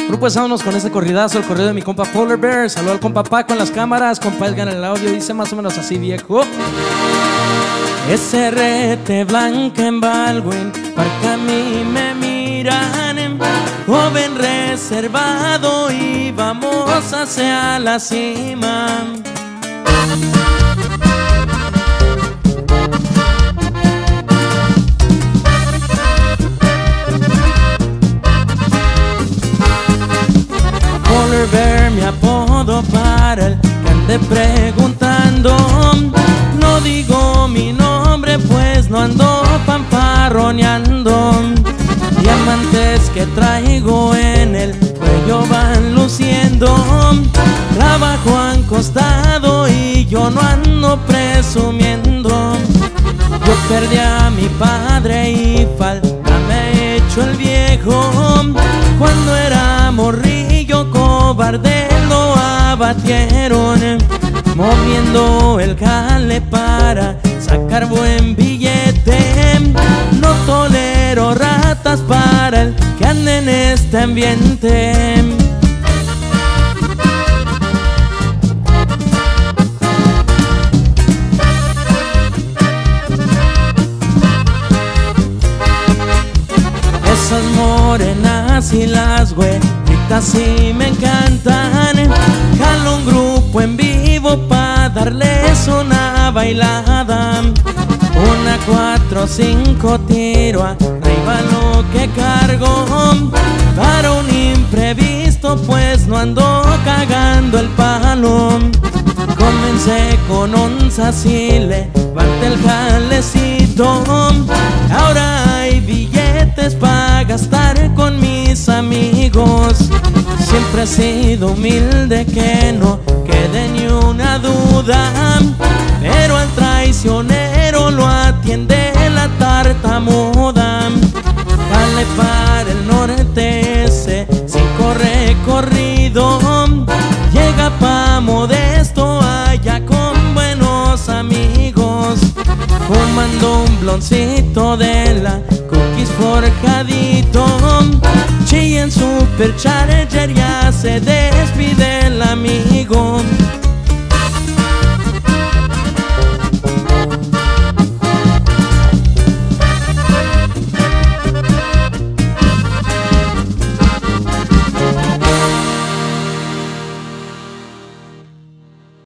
Grupo de Vámonos con este corridazo, el corrido de mi compa Polar Bear. Saludo al compa Paco en las cámaras, compa Edgar en el audio. Dice más o menos así, viejo. SRT Blanca en Baldwin, porque a mí me miran, joven reservado, y vamos hacia la cima. Polar Bear, mi apodo para el que ande preguntando. No digo mi nombre, pues no ando fanfarroneando. Diamantes que traigo en el cuello van luciendo. Trabajo han costado y yo no ando presumiendo. Yo perdí a mi padre y falta me he hecho el viejo. Cuando era morrillo cobarde lo abatieron, moviendo el jale para sacar buen billete. No tolero ratas para el que ande en este ambiente. Esas morenas y las güeritas sí me encantan. Jalo un grupo en vivo pa' darles una bailada. Una 4-5 tiro arriba lo que cargo. Para un imprevisto pues no ando cagando el palo. Comencé con onzas y levanté el jalecito. Ahora hay billetes pa' gastar con mis amigos. Siempre he sido humilde, que no quede ni una duda, pero al traicionero lo atiende la tartamuda. Dale para el norte, ese 5 recorrido. Llega pa' Modesto, allá con buenos amigos, fumando un bloncito de la Cookies forjadito. Chilla en Supercharger, ya se despide el amigo.